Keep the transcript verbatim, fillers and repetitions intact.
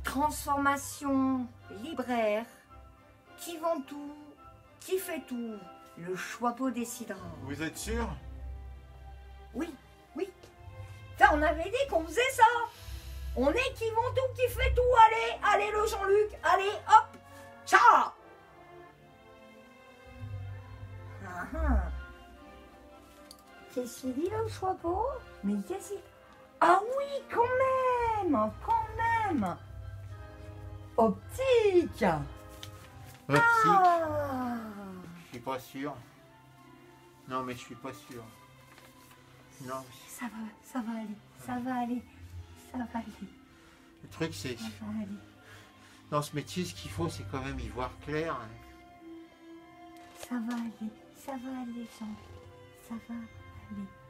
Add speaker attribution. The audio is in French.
Speaker 1: Transformation libraire, qui vend tout, qui fait tout, le Choixpeau décidera.
Speaker 2: Vous êtes sûr?
Speaker 1: Oui, oui. Ça, on avait dit qu'on faisait ça. On est qui vend tout, qui fait tout. Allez, allez le Jean-Luc, allez, hop, ciao. Ah, ah. Qu'est-ce qu'il dit le Choixpeau? Mais qu'est-ce qu'il... Ah oui, quand même, quand même. Optique.
Speaker 2: Optique?
Speaker 1: Ah.
Speaker 2: Je suis pas sûr. Non, mais je suis pas sûr. Non.
Speaker 1: Ça va, ça va aller, ça va aller, ça va aller,
Speaker 2: Le truc, c'est...
Speaker 1: ça va aller.
Speaker 2: Dans ce métier, ce qu'il faut, c'est quand même y voir clair.
Speaker 1: Ça va aller, ça va aller, Jean. Ça va aller.